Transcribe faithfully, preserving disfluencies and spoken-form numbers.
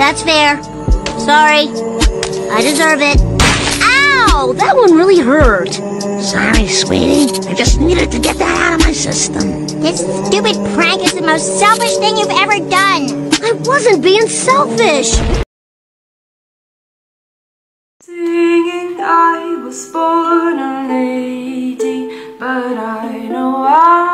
That's fair. Sorry. I deserve it. Ow! That one really hurt. Sorry, sweetie. I just needed to get that out of my system. This stupid prank is the most selfish thing you've ever done. I wasn't being selfish. Singing, I was born a lady, but I know I